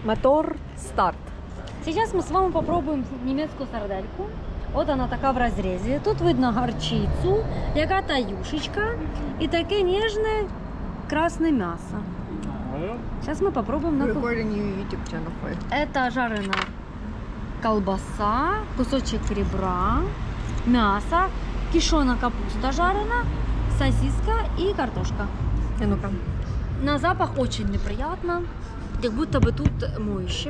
Мотор, старт. Сейчас мы с вами попробуем немецкую сардельку. Вот она така в розрізі. Тут видно горчицю, яка-то юшечка і таке ніжне красне м'ясо. Сейчас мы попробуем на Recording new YouTube channel for you. Это жареная колбаса, кусочек ребра, мясо, кишеная капуста жарена, сосиска и картошка. Ну-ка. На запах очень неприятно, как будто бы тут моющее.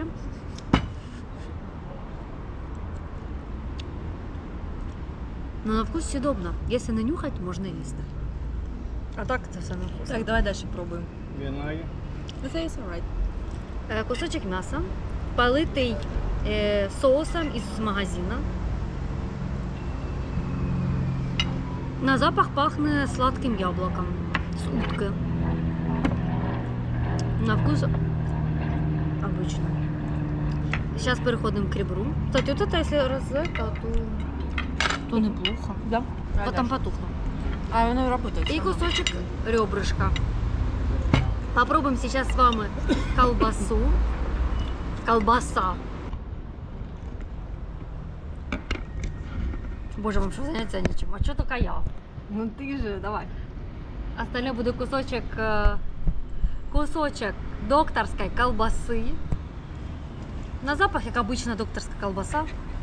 Но на вкус съедобно. Если нанюхать, можно есть. А так это все на вкус. Так, давай дальше пробуем. The taste alright. Кусочек мяса, политый соусом из магазина. На запах пахнет сладким яблоком с уткой. На вкус обычно. Сейчас переходим к ребру. Кстати, вот это если розетка, то неплохо. Да. Потом потухло. А оно работает. И кусочек ребрышка. Попробуем сейчас с вами колбасу. Колбаса. Боже, вам что заняться нечем? А что только я? Ну ты же, давай. Остальное будет кусочек докторской колбасы. На запах, как обычно, докторская колбаса.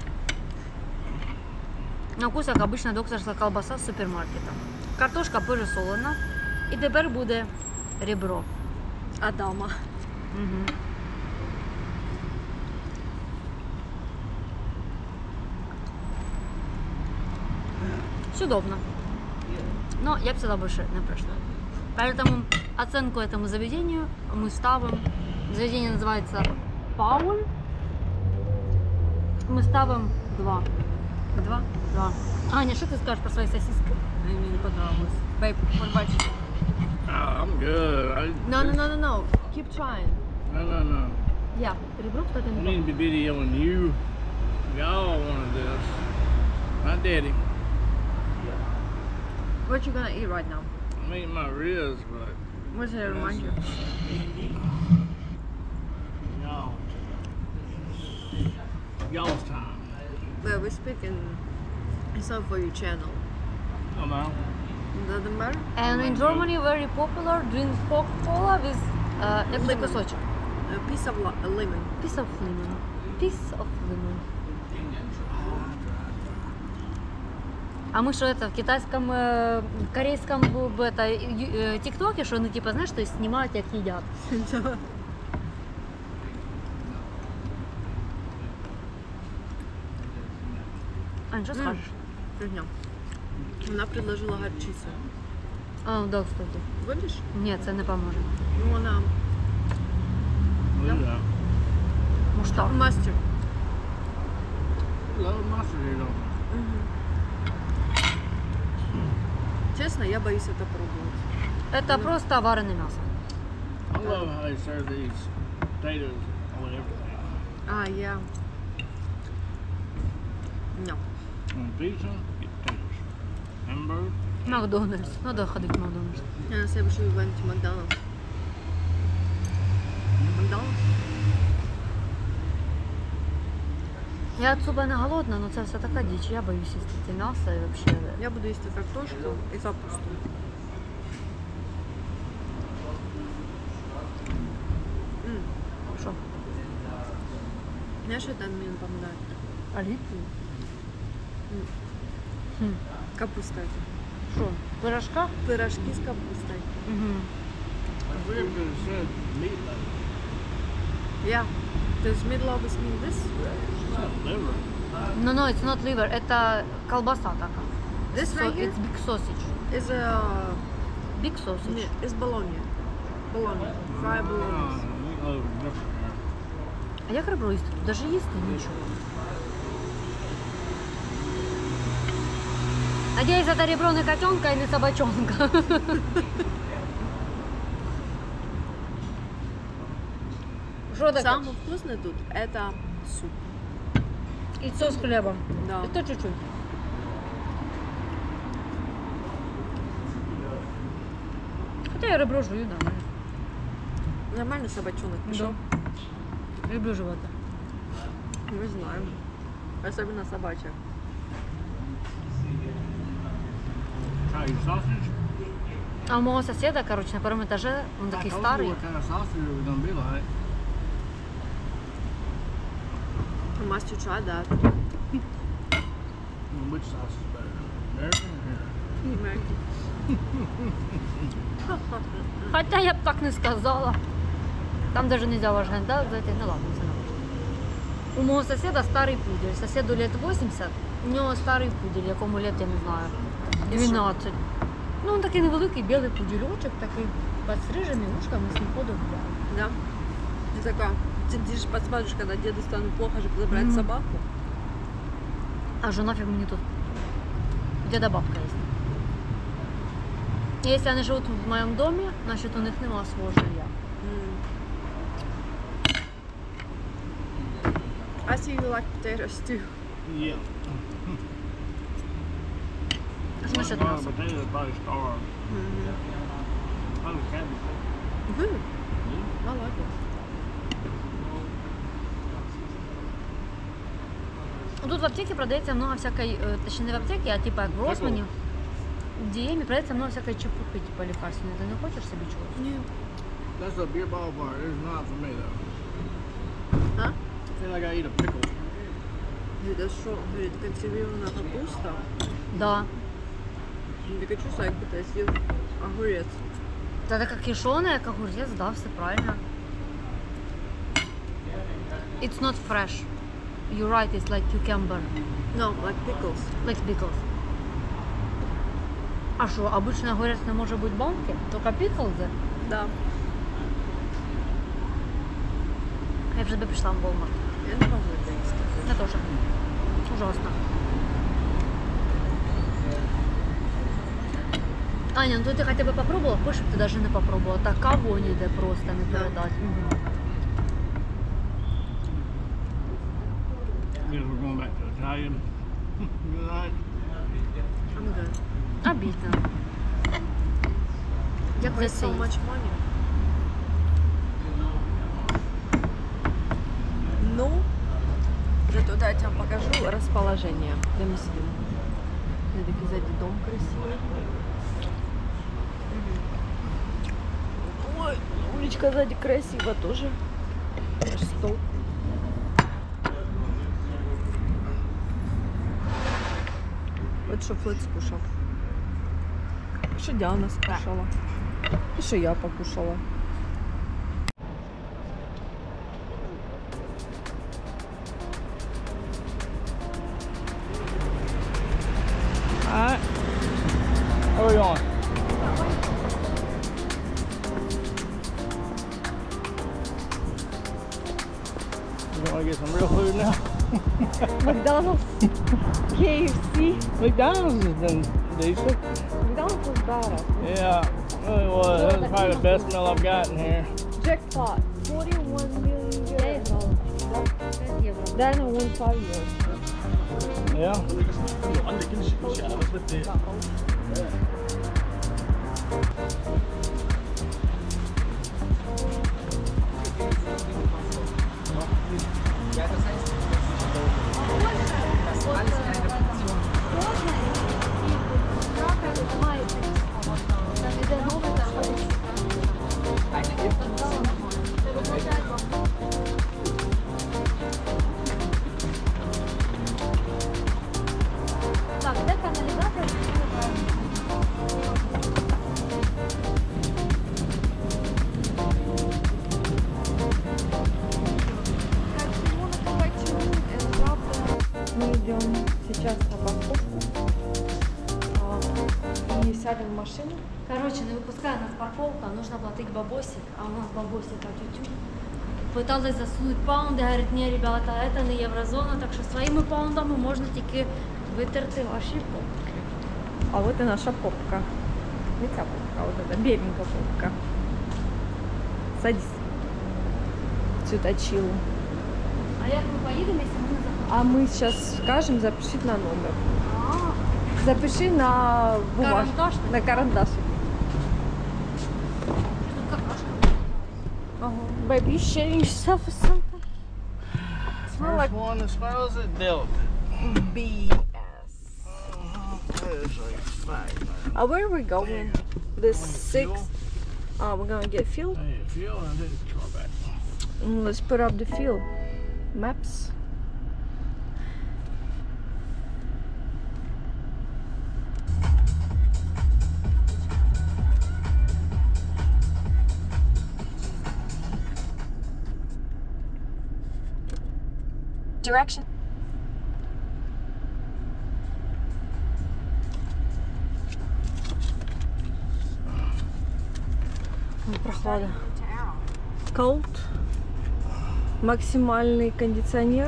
На вкус, как обычно, докторская колбаса з супермаркета. Картошка пересолена. І тепер буде ребро. Адама. Угу. Съедобно. Но я бы сюда больше не пришла. Поэтому оценку этому заведению мы ставим. Заведение называется Пауль. Мы ставим 2. 2. 2. Аня, что ты скажешь про свои сосиски? Мне не понравилось. Babe, what about you? I'm good. No. Keep trying. No. Я. Ребро, кстати, I не need to be videoing you. Y'all wanted this. My daddy. What you gonna eat right now? I'm eating my ribs, but What did it remind you? y'all's time. Well, we're speaking. It's not for your channel. Oh no. Doesn't matter? And in Germany very popular drink Coca-Cola with extra Lemon. кусочек. A piece of lemon. Piece of lemon. Piece of lemon. А мы что это в китайском, корейском в это тиктоке, что ну типа знаешь, что снимают, как едят. Ань, что скажешь? Фигня. Вона предложила горчицю. А, да, кстати. Будеш? Нет, це не поможе. Ну, вона Look at that. Муштар. мастер. Love mustard here, don't Честно, я боюсь это пробовать. Это просто вареное мясо. I love how they serve these potatoes with everything. А, я... No. On pizza, get potatoes. Hamburger. Макдональдс. Надо ходить в Макдональдс. Я на следующий ивент Макдональдс. Макдональдс? Я от суба не голодна, но це все така діч. Я боюсь їсти це м'ясо і взагалі. Я буду есть картошку и капусту. Що? Знаешь, это мне напоминает? Аліти? Капуста это. Що? Пирожка? Пирожки с капустой. Угу. I forget what it said. Meatloaf. Yeah. Does meatloaf mean this? It's not liver. No, it's not liver. Это колбаса така. This right here It's big sausage. is a... Big sausage. Is bologna. Bologna. Fried bologna. Meatloaf is different here. А як ребро їсти? Тут даже їсти нічого. Надеюсь, это ребро не котенка и не собачонка. Что такое? Самое вкусное тут это суп. И все с хлебом. Да. И то чуть-чуть. Хотя я ребро жую, да. Нормально собачонок пошел. Люблю животных. Мы знаем. Особенно собачьих. Try your sausage. А у моего соседа, короче, на первом этаже, он такой I told you старый. what kind of sausage it was gonna be like. Must you try that? Which sausage is better? American or here? Хотя я бы так не сказала. Там даже нельзя уважать, да? За это, ну ладно, все равно. У моего соседа старый пудель. Соседу лет 80, у нього старий пудель, якому лет, я не знаю, 12. Ну, він такий невеликий білий пудельочок, такий підстрижений, ушками, з ним ходив. Да. Ты такая, ты же посмотришь, когда деду станет плохо, чтобы забрать собаку. А що нафіг мені тут? Деда бабка є. Якщо вони живуть в моєму домі, значить у них немає свого жилья. I see you like potatoes too. Yeah. Що насчет Well, м'яса? potatoes probably starve. Probably cabbage. Good. I like it. Ну, тут в аптеке продається много всякой, точнее не в аптеке, а типа як в Росмані, в Діємі продається много всякої чепухи, типа лікарственної. Ти не хочеш собі чогось? Ні. That's a beer ball bar. It's not for me though. А? I feel like I eat a pickle. Это что? Говорит, консервированная капуста. Да. Я хочу сказать, будто я съел огурец. Та така кишона, як огурець, да, все правильно. It's not fresh. You're right, it's like cucumber, No, like pickles. like pickles. А що, обычно огурець не може бути банки? Тільки pickles? Да. Я вже би пішла в Walmart. Я не могу это есть. Я тоже. Ужасно. Аня, ну ты хотя бы попробовала? Хочешь, ты даже не попробовала. Такого ніде просто не передать. Guess we're going back to Italian. Good night. I'm good. Обідно. Як Waste ви so much money. Ну, зато да, я тебе покажу расположение. Где мы сидим. Я такой сзади дом красивый. Ой, уличка сзади красиво тоже. Аж стол. Вот что Флэт скушал. Что Диана скушала. И что я покушала. Alright. Where are we going? You want to get some real food now? McDonald's, KFC. McDonald's has been decent. McDonald's was badass. Yeah, it really was. That was probably the best meal I've gotten here. Jackpot. 41 million euros. Then I won 5 years. Yeah. Так, де каналізація? Мы идем сейчас на парковку и сядем в машину. Короче, не выпуская нас парковка, нужно платить бабосик, а у нас бабосика тютю. Пыталась засунуть паунди, говорить, ні, ребята, это не єврозона, так що своїми паундами можна тільки витерти ваші попки. А вот и наша попка. Не та попка, а вот эта беленькая попка. Садись. Всю точилу. А як ми поїдемо, якщо ми не заходимо? А мы сейчас скажем запишите на номер. Запиши на бумажку. Карандаш? На карандаш. Тут какашка. Baby, sharing stuff or something? smell like One that smells it, dealt it. BS. It's like fine. Where are we going? The sixth. We're gonna get fuel. Hey, fuel and then come back. Let's put up the fuel maps. Direction. Прохлада. Cold. Максимальный кондиционер.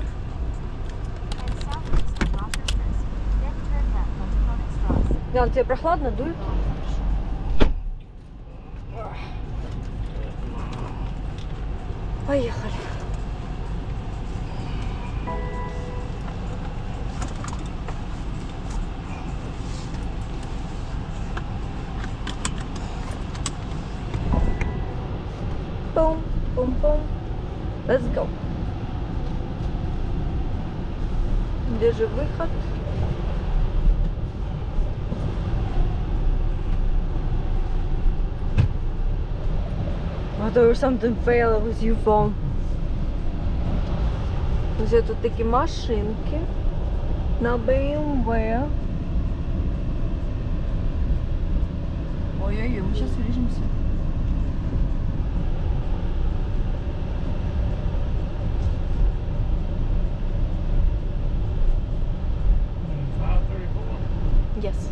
Ян, тебе прохладно дует? Поехали. Boom, boom, boom. Let's go. Где же выход? There was something failed with your phone. Ось тут такі машинки на BMW. Ой-ой-ой, мы сейчас врежемся. Yes.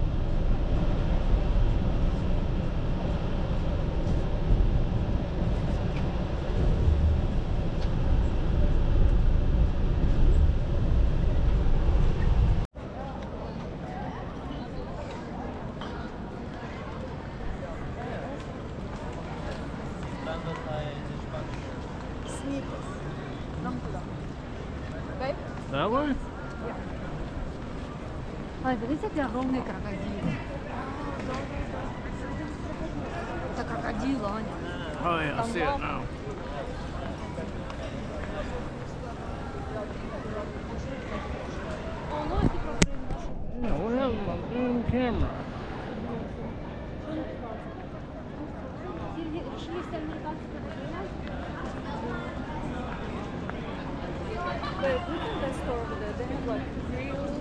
That way? Ай, видите, какие огромные крокодилы? Это крокодилы, Аня. Oh yeah, I see it now. Yeah, what happened to my damn camera? Wait, look at that store over there. They have like grills,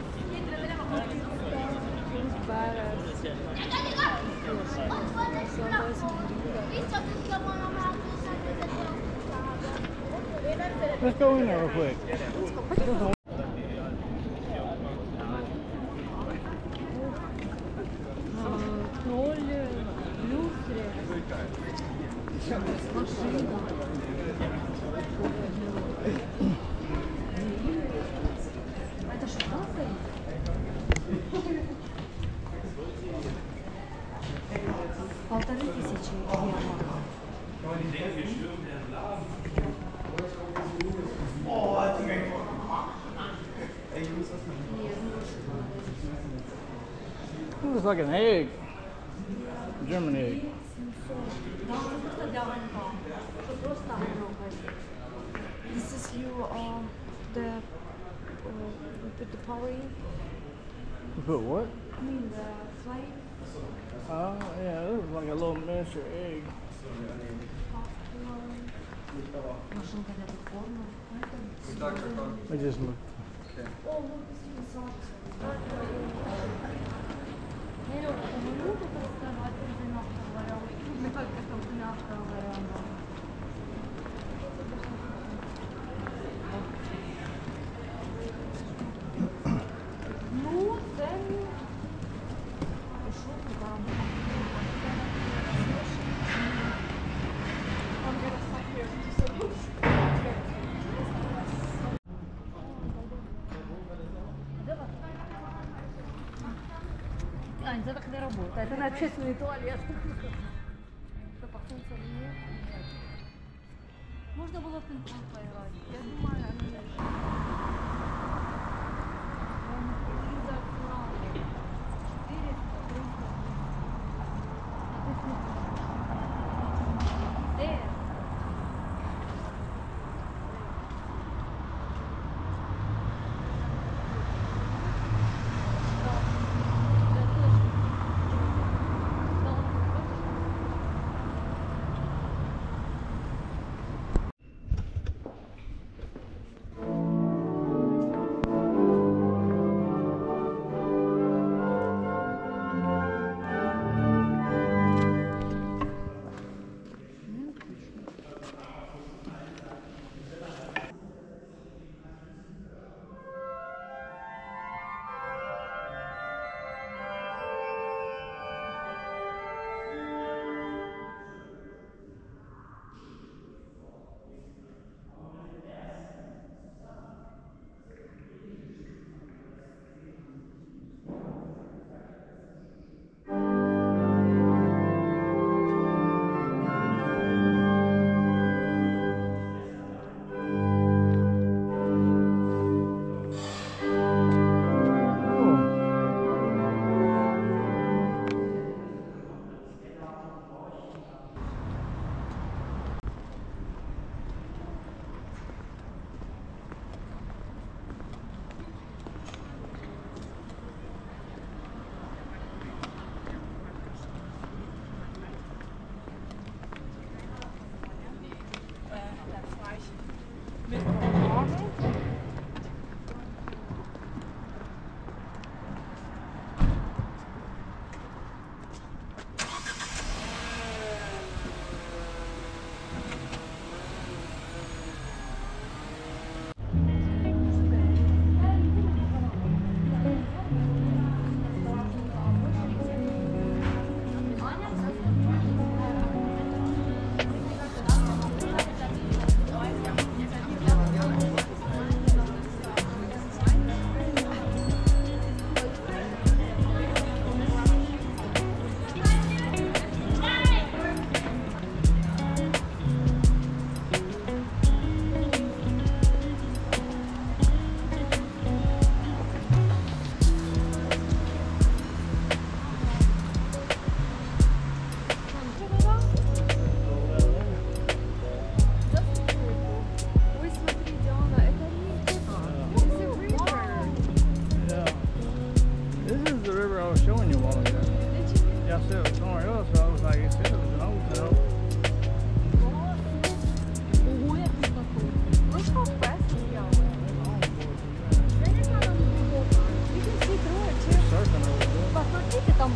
Let's go in there real quick. Это что, правда? Полторы тысячи евро. It looks like an egg. German egg. This is you, you put the power in. You put what? I mean the flame. Oh, yeah, it looks like a little miniature egg. Машинка для попкорна. I just looked. Ну, це Ань, это так не работает. Это на общественный туалет. Можно было в пинг-понг поиграть. я думаю,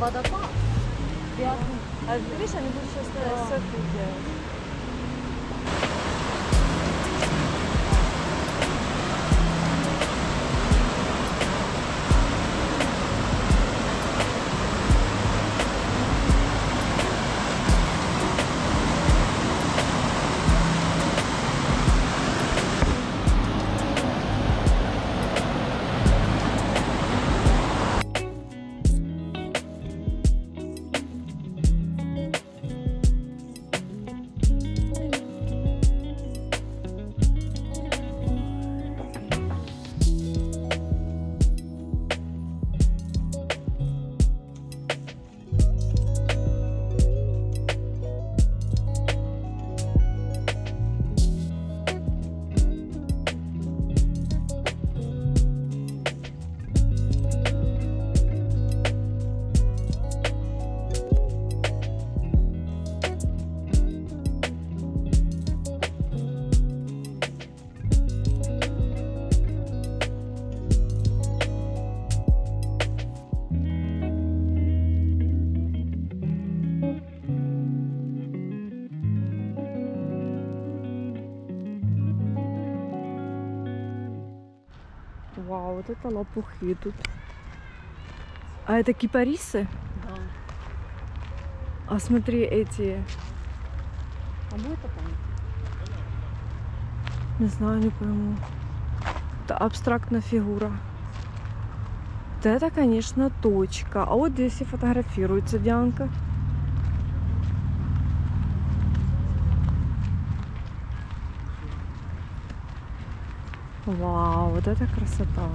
водопад. А видишь, они будут сейчас серфинг делать. Вау, вот это лопухи тут. А это кипарисы? Да. А смотри, эти... Кому это понятно? Не знаю, не пойму. Это абстрактная фигура. Вот это, конечно, точка. А вот здесь и фотографируется Дианка. Вау, вот это красота.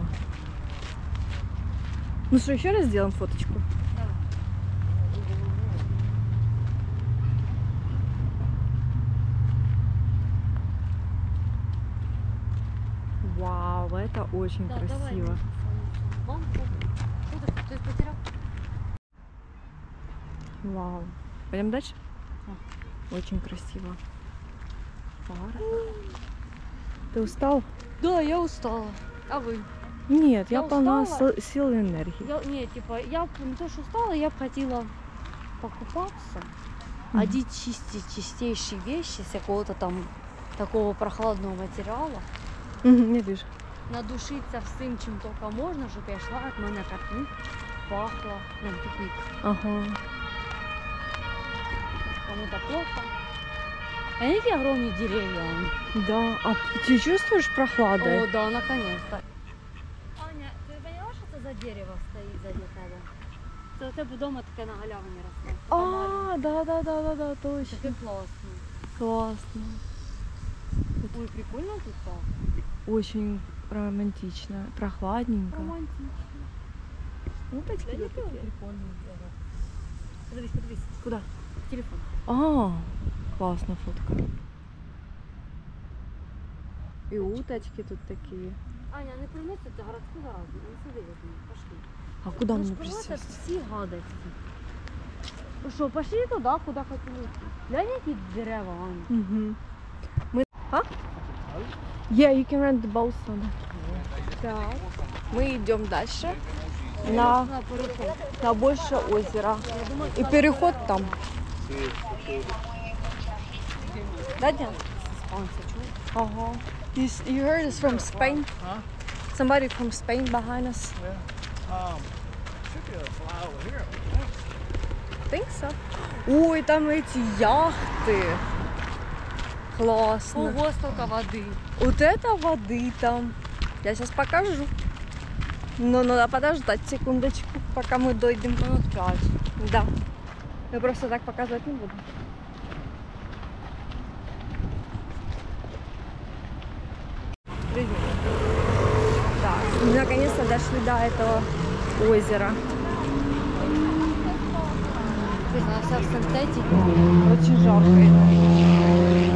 Ну что, еще раз сделаем фоточку? Вау, это очень Да, красиво. Вам что ты потерял? Вау. Пойдем дальше? Очень красиво. Парк. Ты устал? Да, я устала. А вы? Нет, я Я полна устала. сил и энергии. Не, типа, я не то, что устала, я бы хотела покупаться, одеть чистейшие вещи с какого-то там такого прохладного материала, Я вижу. надушиться всем, чем только можно, чтобы я шла, от меня как пахло, пикник. Ага. Кому-то плохо. А какие огромные деревья. Да. А ты чувствуешь прохладу? О, да, наконец-то. Аня, ты поняла, что это за дерево стоит сзади тебя? Це у тебе вдома таке на галявині росте. А, да, точно. Таке класно. Классно. Ой, прикольно тут так. Очень романтично. Прохладненько. Романтично. Ну, Да, не прикольно. Подивись, подивись. Куда? Телефон. А, классная фотка. И уточки тут такие. Аня, не приносите городську заразу. Не сиди в ній. Пошли. А куда Ну мне ж приносять присесть? всі гадості. Ну що, пошли туди, куди хотіли. Глянь, які дерева, Аня. Угу. Мы... А? Yeah, you can rent the boat on. Так. Мы идем дальше на переход. большое озеро. И переход там. Да, Диан? Іспанці, чуєш? Ага. You heard us from Spain? Huh? Somebody from Spain behind us. Should be a flyover here. Think so. Ой, там эти яхты. Классно. Ого, столько води. Вот это воды там. Я сейчас покажу. Но надо подождать секундочку, пока мы дойдем. Минут 5. Да. Я просто так показывать не буду. Так, мы наконец-то дошли до этого озера. Она вся в синтетике. Очень жарко.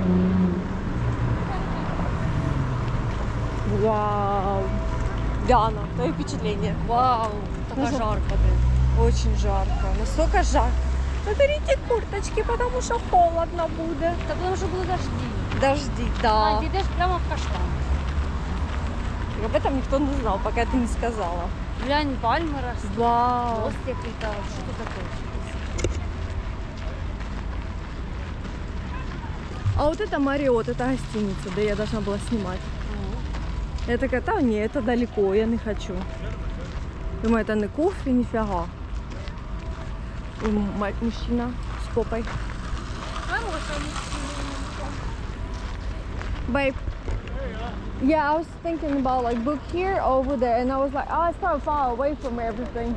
Вау. Диана, твои впечатления? Вау, така Ну, жарко, блин. Очень жарко. Настолько жарко. Наберите курточки, потому что холодно будет. Та потому що були дожді. Дожди, А, да. ти йдеш прямо в каштан. Об этом никто не знал, пока ты не сказала. Глянь, пальмы растут. Вау. Мост какой-то. Что тут такое? А вот это Мариот, это гостиница, да я должна была снимать. Я такая, да не, это далеко, я не хочу. Думаю, это не кофе, нифига. И мужчина с попой. Babe. Yeah, I was thinking about like book here or over there, and I was like, oh, it's so far away from everything.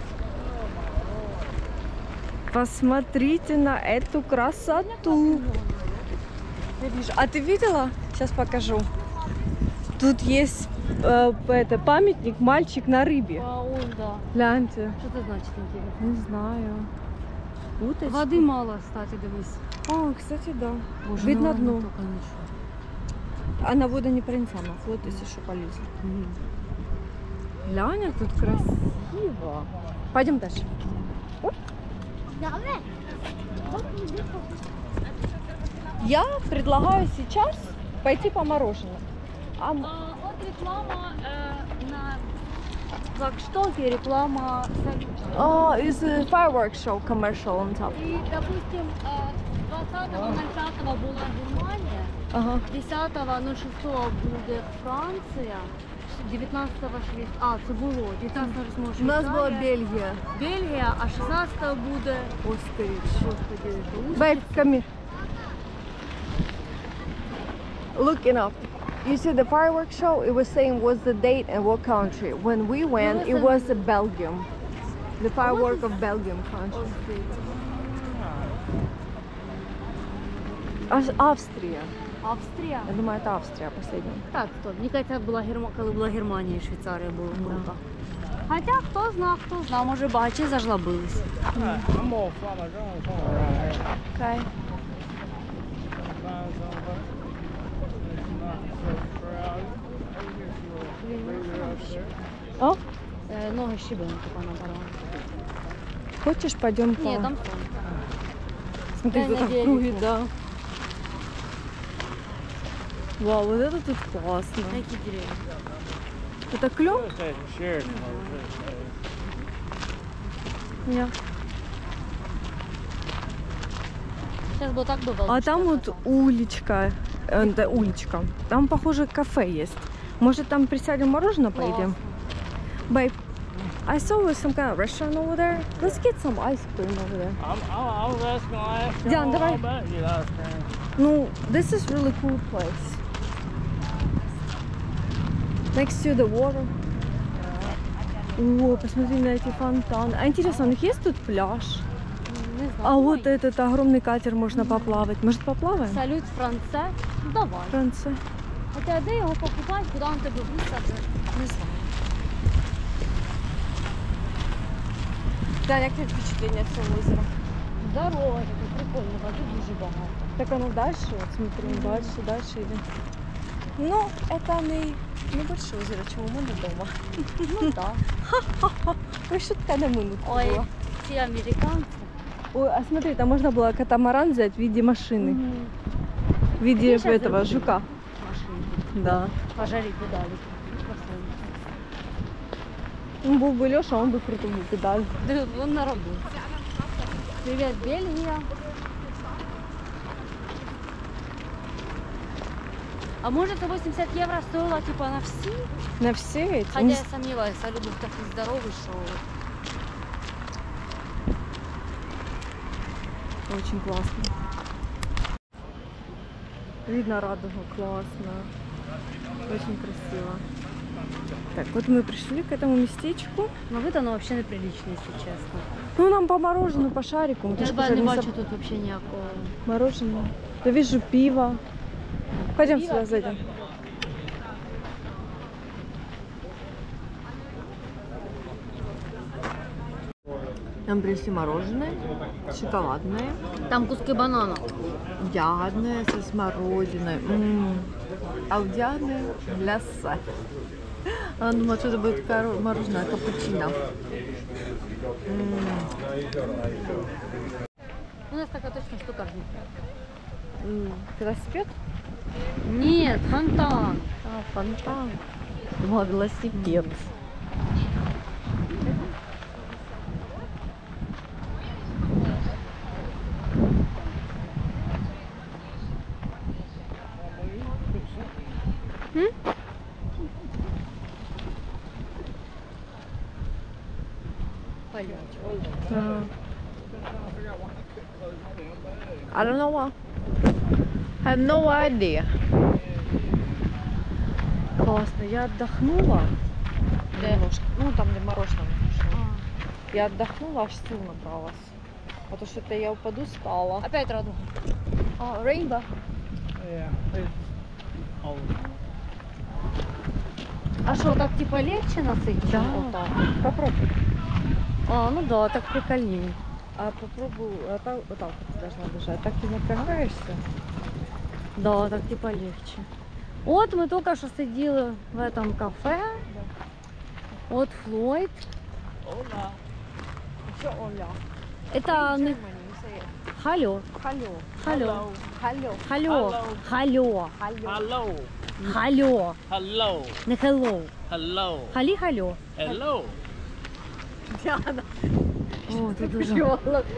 Посмотрите на эту красоту. Я вижу. А ты видела? Сейчас покажу. Тут есть это памятник «Мальчик на рыбе». А, ой, да. Гляньте. Что это значит, интересно? Не знаю. Уточка. Воды мало, кстати, дивись. О, кстати, да. Боже, Видно ну, дно. только ничего. А на воду не проницаемо. Вот если что полезет. Глянь, тут красиво. Пойдем дальше. Оп. Я предлагаю сейчас пойти по мороженому. Вот реклама на флагштоке, реклама салюта. Is a fireworks show commercial on top. И, допустим, 20.05 була Германія, Ага. 10.06 буде Франція, 19-го Швейцарія. А, це було. 19-го У нас была Швейцарія, Бельгия. Бельгія, а 16-го буде... Острич. Господи, Babe, come here. Looking up. You see the fireworks show? It was saying what's the date and what country. When we went, it was Belgium. The firework of Belgium country. Австрия. Австрія. Я думаю, это Австрия последняя. Так, стоп. Мені кажется, була коли була Германія і Швейцарія було круто. Хоча хто знав, може бачить, зажлобились. I'm gonna fly my drone somewhere around here. Okay. Find somewhere. It's not so crowded. Maybe if you'll leave it up there. О, Ноги щебенку понабирала. хочешь, пойдем по... Ні, там сонце. Смотри, Дай тут на в берег. круге, да. Вау, вот это тут классно. Які дерев'я? Это клёв? Let's say it's shared. Нет. Зараз би так би А там вот уличка, да, уличка. Там, похоже, кафе есть. Может, там присядем мороженое поедим? Babe, I saw some kind of restaurant over there. Let's get some ice cream over there. I was asking last Диан, time давай. all about you last time. Ну, this is really cool place. Next to the water. О, посмотри на эти фонтаны. А интересно, у них есть тут пляж? Не знаю. А вот этот огромный катер можно поплавать. Может, поплаваем? Салют Франце. Ну, давай. Франция. Хоча де його покупати, куди він тебе висадить? Не знаю. Да, як тобі впечатлення цього озера? Дорога така прикольна, води дуже багато. Так оно дальше, вот смотри, дальше идем. Ну, это не больше озеро, чем у мене дома. Ну так. Ой, шутка на минутку Ой, была. ці американці. Ой, а смотри, там можно было катамаран взять в виде машины. В виде Какие щас этого дороги? жука. Машини. Да. Пожарить педалі. Он был бы Леша, он бы круто бы педаль. Да, он на роботі. Привіт, Бельгія. А може це 80 євро стоїло типа на всі? На все эти. Хоча я сомневаюсь, а був такий здоровий, що... Очень классно. Видно радугу, классно. Очень красиво. Так, вот мы пришли к этому местечку. Ну вид воно взагалі неприличне, якщо чесно. Ну, нам по морожену, по шарику. Мы Я тоже не не бачу соб- тут взагалі ніякого. Мороженое. Я вижу пиво. Пойдем Пиво? сюда зайдем. Нам принесли мороженое, шоколадное, Там куски банана. ягодное со смородиной. А вот ягодное ляса. Она думала, что это будет мороженое капучино. У нас така точно штука. Велосипед? Нет, фонтан. А, фонтан. Думала, велосипед. палять. Ага. I don't know why. I have no idea. Классно, я отдохнула. Немножко. Ну, там, где мороженое кушала. Я отдохнула, аж сил набралась. Потому что это я упаду, стала. Опять радуга. Rainbow. Yeah. Oh. А что, так типа легче насыпать? Да. Вот так. Попробуй. А, ну да, так прикольнее. А попробуй, вот так вот ты должна держать. Так ты напрягаешься. Да, так типа легче. Вот мы только что сидели в этом кафе. Вот Флойд. Оля. Еще Оля. Это не... Халё. Халё. Халё. Халё. Халё. Халё. Hello. Халё. Hello. Не hello. Hello. Хали халё. Hello. Диана. О, тут уже.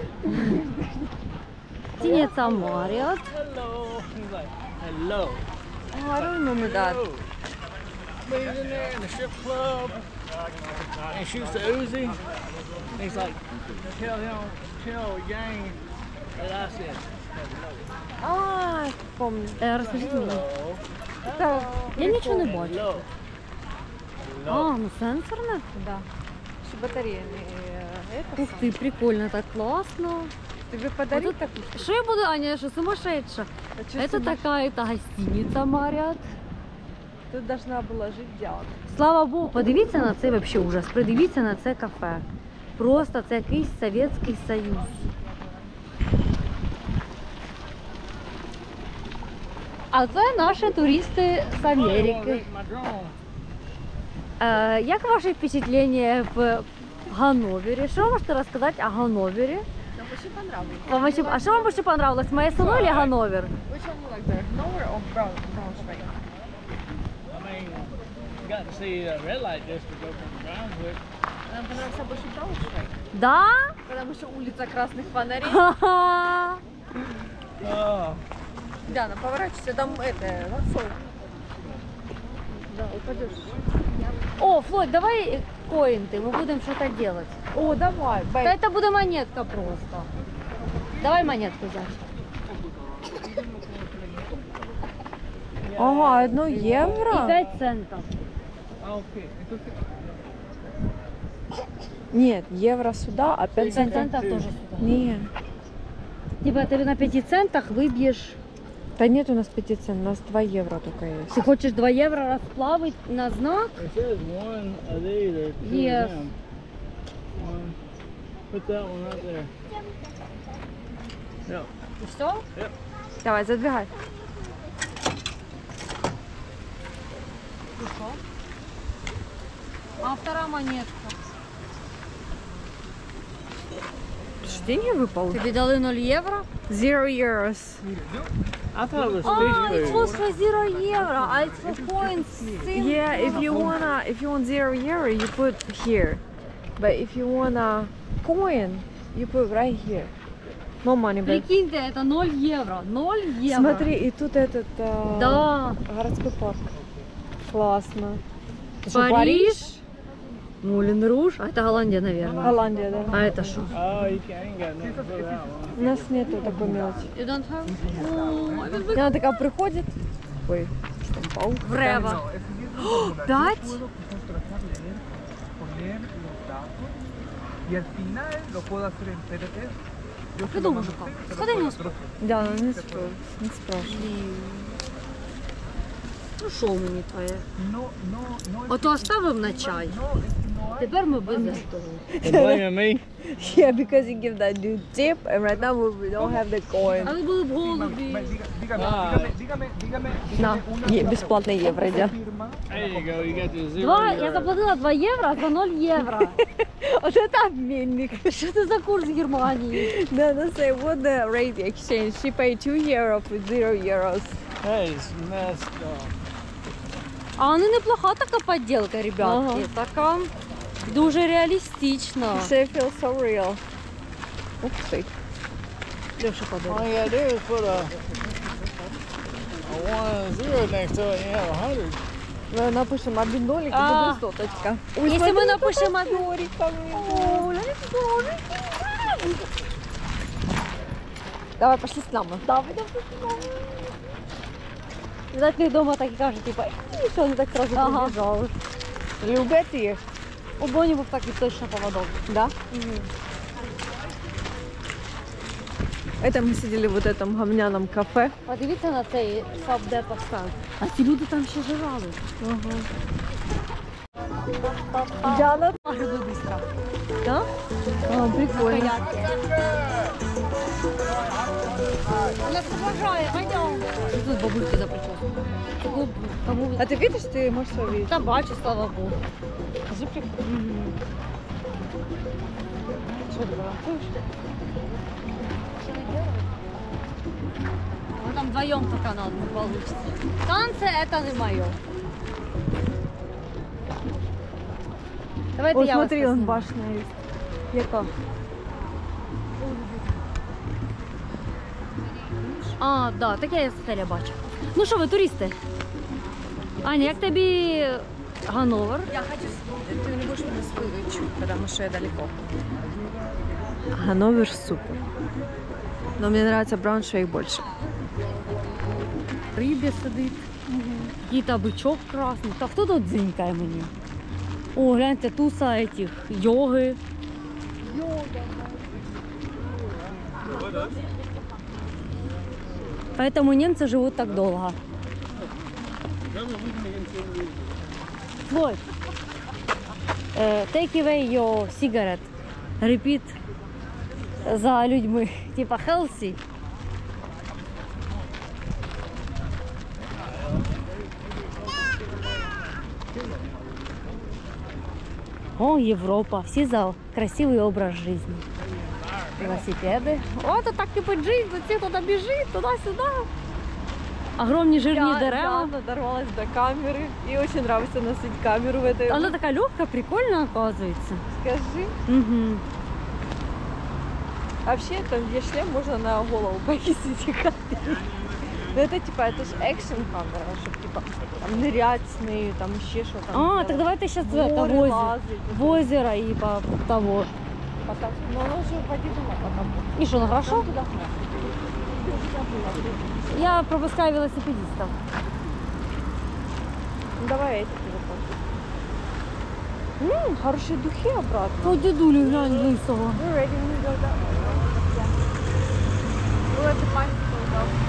Тинеца Мариот. Hello. He's like, hello. Oh, I don't remember that. Hello. But he's in there in the strip club. And shoots the Uzi. And he's like, tell gang that I said А, помню. Расскажите мне. hello. Это Я ничего не бачу. Hello. А, ну сенсорне? да. Что батарея не это. Ух ты, прикольно, так классно. Тебе подарить Вот такую? Что я буду, Аня, что сумасшедшая? А чё Это сумасшедшая? такая-то гостиниця Маріот. Тут должна була жити Діана. Слава Богу, подивіться на цей вообще ужас. Придивіться на це кафе. Просто це якийсь Совєтський Союз. А це наші туристи з Америки. My drone. Як ваше впечатлення в Ганновері? Що ви можете розказати о Ганновері? Нам очень понравилось. Вам вообще- А що вам більше понравилось? Моє село или Ганновер? Which one you like better? Nowhere or Braunschweig? I mean, you got to see the red light district over in Brunswick. Нам понравился больше Braunschweig. Да? Потому что улица красных фонарей. Ха-ха. Oh. Диана, поворачивайся, там это, лосо. Да, упадешь. О, Флойд, давай коинты, мы будем что-то делать. О, давай, Да бей. это будет монетка просто. Давай монетку взять. Ага, 1 И євро? 5 центов. Okay. Нет, евро сюда, а 5 5 центов. центов тоже сюда. Не. Типа ты на 5 центах выбьешь. Да нет у нас 5 центов, у нас 2 евро только есть. Ты хочешь 2 евро расплавить на знак? It says one of these or two Yes. of them. One. Put that one right there. Yep. И все? Давай, задвигай. А вторая монетка? Что, деньги выпал? Тебе дали 0 евро? 0 euros. I thought it was А, fish it food. was for 0 евро, а it's for coins. Yeah, if you want 0 euro, you put here. But if you want a coin, you put right here. No money, but... Прикиньте, это 0 евро. 0 евро. Смотри, и тут этот Да. городской парк. Классно. Это что, Париж. Мулен Руж. А это Голландия, наверное. Голландия, да. А это что? Oh, you can't, I ain't got nothing for that one. У нас нету такой мелочи. You don't have? И она такая приходит. Ой, что там, паук? В Рево. 5? Poner los datos y al final lo puedo hacer en PDF. Yo se Ты lo думаешь, mando a как? usted, se lo Сходи puedo на hacer. Да, ну не спрашивай. Ну що мені твоє? No, no, no. Ото оставив на чай. No, es que no hay. Тепер ми без того. You're blaming me? Yeah, because you give that dude tip, and right now we don't have the coin. Але були б голубі. Dígame, Ah. dígame На, бесплатный евро, да. firma. There you go, you got the zero. Два, я euro. заплатила 2 євро за 0 євро. Вот это обменник. Що це за курс Германії? No, no, say what the rate exchange. She paid 2 euro for 0 euros. That is messed up. А ну неплоха така поділка, ребятки. Така дуже реалістична. She feels so real. Ух ты. Леша подарок. All you gotta do is put a 1 0 next to it and you have 100. Мы напишем один нолик и А. будет соточка. Если мы напишем Нориками. О, гляньте, Давай, пошли с нами. Давай. Видать, ты дома так и кажешь, типа, и все, они так сразу побежали. Любят их. У Боні був такий точно поводок. Да? Это мы сидели в вот этом говняном кафе. Подивіться на цей сабдепо стан. А ці люди там ще жирали. Диана. Дуже швидко. Да? А, прикольно. Вона проважає, пойдем. Тут бабульки за прическу. Таку, кому... А ты видишь, ты можешь увидеть? Та бачу, слава Богу. Супер. Що ти балансуєш? Ну там вдвоем только на одну получится. Танцы это не мое. Давайте О, я вас смотри, он посниму. башня есть. Яка? А, да, так я з стеля бачу. Ну що ви, туристи? Аня, як тобі Ганновер? Я хочу... Ты не будешь меня спылить, потому что я далеко. Ганновер супер. Но мне нравится Брауншвейг больше. Рибі сидить. І та бичок красний. Та хто тут дзинькає мені? О, гляньте, туса этих йоги. Поэтому немцы живут так долго. Floyd, take away your cigarette. Repeat за людьми. Типа healthy. О, Европа. Все за красивый образ жизни. Велосипеды. Вот это так и быть жизнь. Все туда бежит, туда-сюда. Огромные жирные дерева. Диана дорвалась до камеры. И очень нравится носить камеру в этой. Она такая легкая, прикольная, оказывается. Скажи. Угу. Вообще, там, где шлем, можно на голову повесить и катать. Но это типа, это же экшн камера, чтобы типа там нырять с нею, там еще что-то. А, так давайте сейчас в это Море лазить. в озеро и по того. Потом, но оно уже в воде дома потом. И что, ну хорошо? Туда. Я пропускаю велосипедистов. Ну, давай эти телефон. Хорошие духи обратно. Ну, дедулю глянь лысого. We're ready to go down. We'll have to find people though.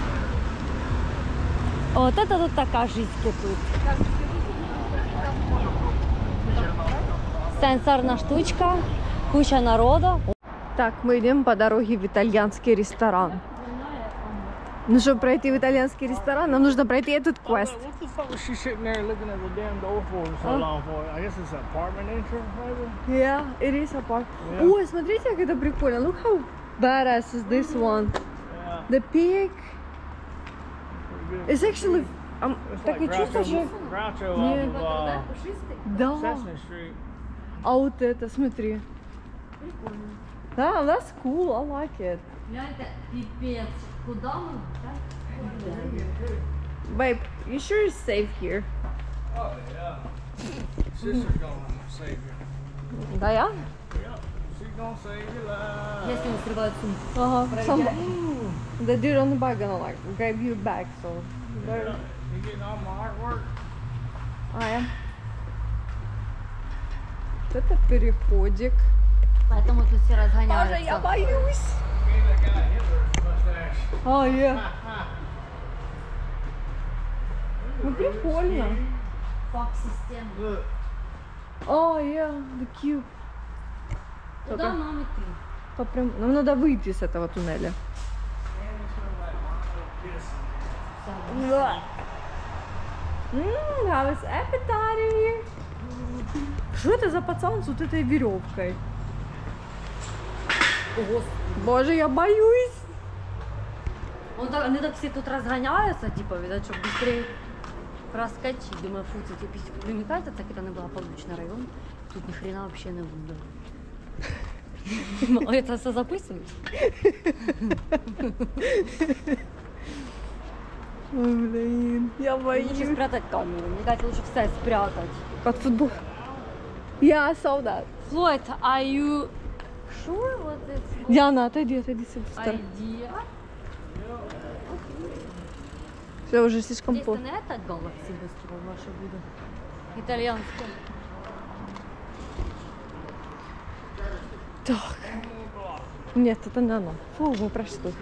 Вот это тут такая жизнь тут. Сенсорная штучка, куча народа. Так, мы идем по дороге в итальянский ресторан. Ну, чтобы пройти в итальянский ресторан, нам нужно пройти этот квест. What the fuck was she sitting there looking at the damn door for so long for? I guess it's an apartment entrance, maybe? Yeah, it is a park. Yeah. Ой, смотрите, как это прикольно. Look how badass is this one. Yeah. The pig. Pretty good. It's actually... It's так и like чувствую, что... Groucho Не. off of Да. Sesame Street. А вот это, смотри. Да, that's cool, I like it. Гляньте, пипец. Куда мы? Babe, you sure it's safe here? Oh yeah. Sister's gonna save you. Да, я? Yeah, she's gonna save your life. Если не срывают сумку. Ага. The dude on the back gonna like grab you back, so... Yeah. You getting all my artwork? А, я. Вот это переходик. Поэтому тут все Боже, разгоняются. я боюсь. Me and that guy Hitler's mustache. А, я. Ну, прикольно. Факт-система. Look. О, я, the cube. Куда нам идти? Нам надо выйти с этого туннеля. How is appetite here? Что это за пацан с вот этой веревкой? Боже, я боюсь. Они так все тут разгоняются, типа, видать, чтобы быстрее проскочить. Думаю, фу, це типу, мені кажется, це коли благополучний район. Тут ни хрена вообще не буде. Ну, это все записують? Ой, блин, я Лучше боюсь. спрятать камеру. Мне кажется, лучше все спрятать. Под футбол. Yeah, I saw that. Floyd, are you sure what it's Диана, отойди с этой стороны. idea. Все уже слишком Если поздно. не это Galaxy быстро ваше буде. Итальянское. Так. Нет, это не оно. Фу, мы прошли.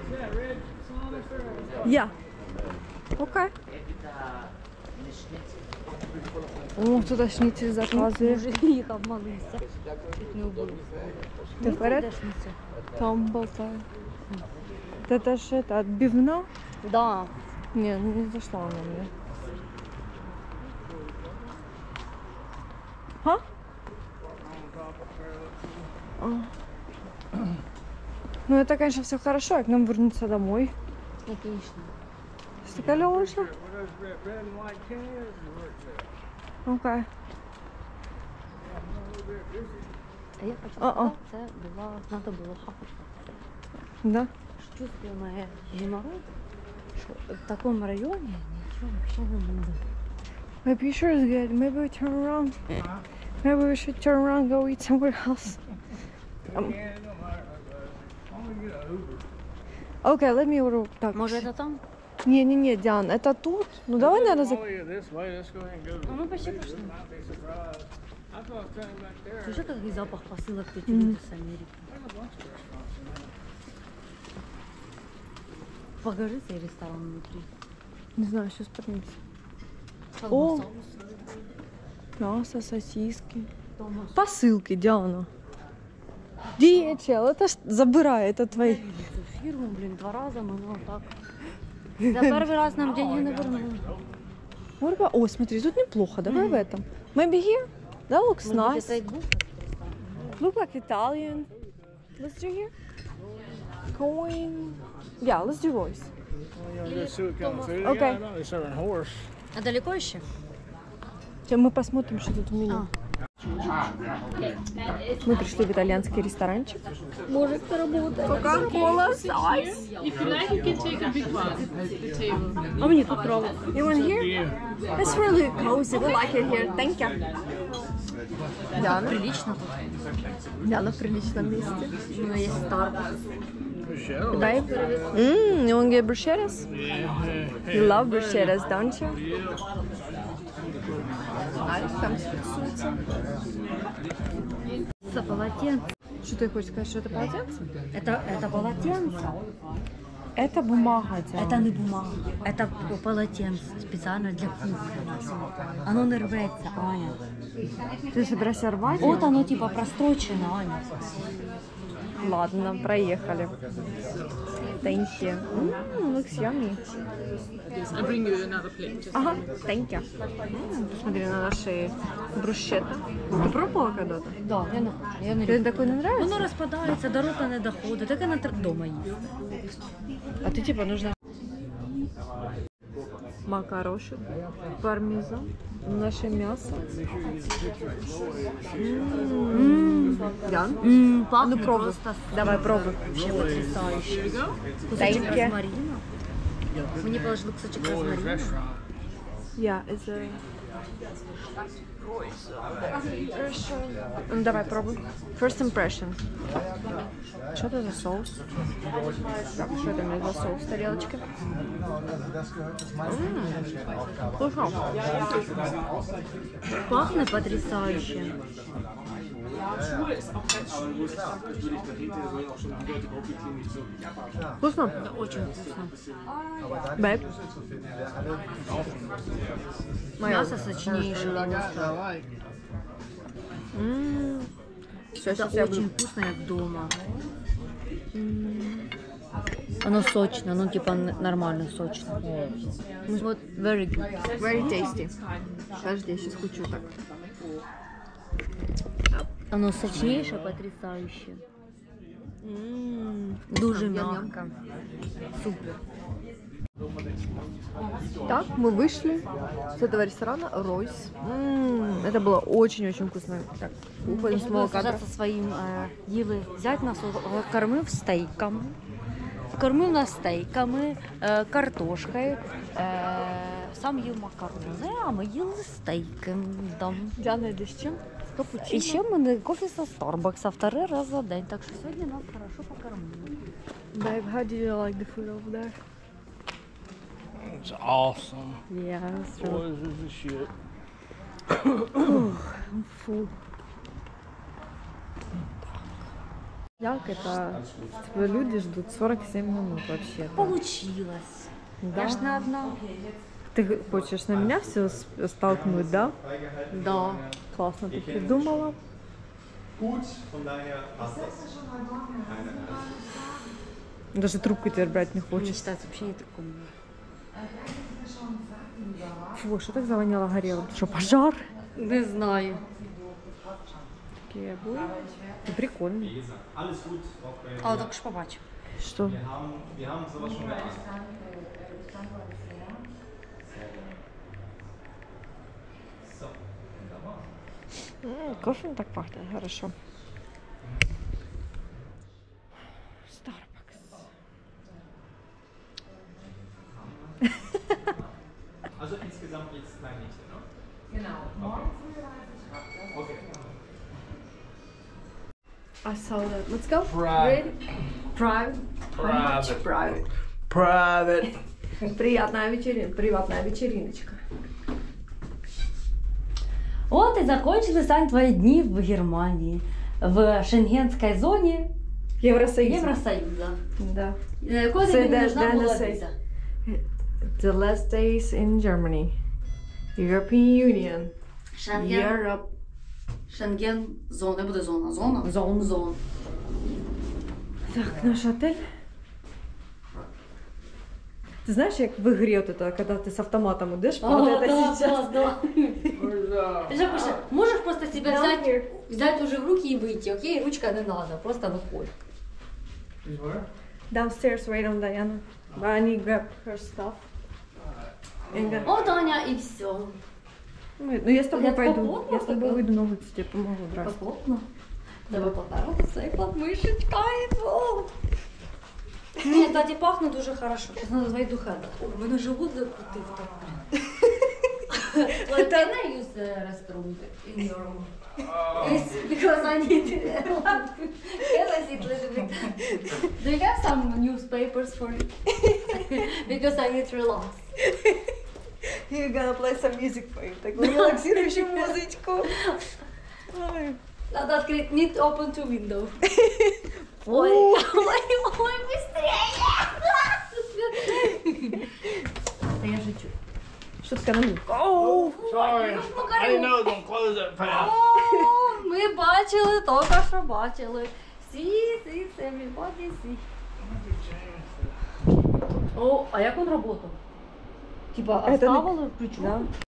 Я. Окей. О, туда шницель заказує. Може їх обмалився. Чуть не убив. Ти вперед? Там болтаю. Это ж это, отбивно? Да. Не зашла она мне. А? Ну это, конечно, все хорошо, а к нам вернуться домой. Отлично. Что такая Лёша? Where those red and white cans works at. Окей. А я хочу А-а. сказати, це була, надо було хапати. Да? Чувствую моє геморрой, що в такому районі нічого взагалі не буде. My picture is good. Maybe we turn around. Maybe we should turn around and go eat somewhere else. Yeah, no matter. Only get an Uber. Okay, let me order. Так. Може це там? Не, Диан, это тут. Ну давай, наверное, за... Only this way. Let's go ahead and go. А ми почти пішли. Might be surprised. I thought I was turning back there. Слушай, який запах посилок притягнути з Америки. Покажи цей ресторан внутрі. Не знаю, сейчас поднимемся. Колбаса. Мясо, сосиски. Томас. Посылки, Диана. DHL, это ж забирай, это твои. Цю фірму, блін, 2 рази ми отак. За перший раз нам деньги не вернули. Морга. О, смотри, тут неплохо. Давай в этом. Maybe here? That looks Може, nice. це був? Look like Italian. Let's do here. Coin. Yeah, let's do voice. You want to go see what kind of food they Okay. got? I know they're serving horse. А далеко ще? Сейчас мы посмотрим, что тут в меню. Мы пришли в итальянский ресторанчик. Може, це робота. Кока-кола, сайз. If you like, you can take a big one at the table. А мені тут робить. You want here? It's really cozy. We like it here. Thank you. Диана. Прилично тут. Диана в приличном месте. Ну, є Starbucks. Michelle. Babe. You want to get bruschettas? You love bruschettas, don't you? Там фиксуется. Це полотенце. Что ты хочешь сказать, что это полотенце? Это полотенце. Это бумага, Это не бумага. Это полотенце специально для кухни. Оно не рветься, Аня. Ты собираешься рвать? Вот оно типа прострочено, Аня. Ладно, проехали. Thank you. Looks yummy. I'll bring you another plate. Ага, thank you. Посмотри на наши брусчета. Ты пробовала когда-то? Да, я не хочу. Я не Тебе люблю. такой не нравится? Воно розпадається, до рота не доходить. Так і на вдома їсти. А ты типа нужно... Макарошек, пармезан, наше мясо. Ян? Пахне Ну, пробуй. просто Давай, пробуй. вообще потрясающе. Кусочек Thank you. розмарина. Мені положили кусочек розмарина. Yeah, it's a... Ну, давай, пробуй. First impression. Что это за соус? Что это у меня за соус в тарелочке? Вкусно. Пахне потрясающе. Вкусно? Это очень вкусно. Бэйб? Мясо сочнейшее. Все, Это сейчас я очень буду. вкусно, как дома. Оно сочно, оно типа нормально сочно. Вот very good. Very tasty. Подожди, я сейчас включу так. Оно сочнейшее, потрясающе. Дуже мягко. Супер. Так, мы вышли с этого ресторана Ройс. Это было очень-очень вкусно. Так, уходим с моего кадра. Со своїм їли взять нас, кормив стейками. Кормив нас стейками, картошкою, сам їв макарони, а ми їли стейки. Да. Диана, иди с чем? С капучино. І ще в мене кофе со Starbucks, второй раз за день. Так що сьогодні нас хорошо покормили. Babe, how do you like the food over there? It's awesome. Yeah, that's true. Boys, this is shit. Фу. Як это? Типа, люди ждут 47 минут вообще. Получилось. Да. Я ж не одна. Ты хочешь на меня все столкнуть, да? Да. Классно ты придумала. Gut, von daher passt das. Даже трубку теперь брать не Мені хочешь. считается вообще не такому. Фу, что так завоняло горело? Что, пожар? Не знаю. Такие были. Ну, прикольно. Alles gut, Frau Freund. Але так ж побачу. Что? Wir haben sowas schon gehabt. So, wunderbar. Кофе так пахнет, хорошо. Starbucks. Also insgesamt jetzt klein Mädchen, ne? Genau. Okay. I saw that. Let's go. Private. Private. Private. Private. Private. Приятная вечеринка, приватная вечериночка. Вот и закончились, Ань, твои дни в Германии. В шенгенской зоне Евросоюз. Евросоюза. Да. Куда Say тебе не that, нужна Dana, была say. виза? The last days in Germany. European Union. Шенген. Europe. Шенген зона. Не буде зона. Зона? Зон. Зон. Так, наш отель. Ты знаешь, как в игре вот это, когда ты с автоматом идешь, вот это сейчас. да. Ты же пишешь, можешь просто себя взять уже в руки и выйти, окей? Ручка не надо, просто выходь. Downstairs, wait on Diana. I need to grab her stuff. And Вот, Аня, и все. ну, я с тобой Я пойду. попутно Я с тобой такая? выйду на улицу, тебе помогу. Здрасте. Плотно. Тебе понравился и подмышечка, и вот. Ні, кстати, пахнет дуже хорошо. Сейчас надо зайду хеда. У мене живот закрутив так. Like, can I use the restroom in your room? Yes, because I need can I sit a little bit? Do you have some newspapers for me? Because I need to relax. You're gonna play some music for you. Такую релаксирующую музычку. Ой. Надо открыть, need to open to window. Ой, ой, быстрее! Да я шучу. Шутка на миг. Sorry. I didn't know it was gonna close that fast. О, ми бачили, тільки що бачили. See, everybody see. О, а як він працював? Типа, Это на- оставили ключом? Да.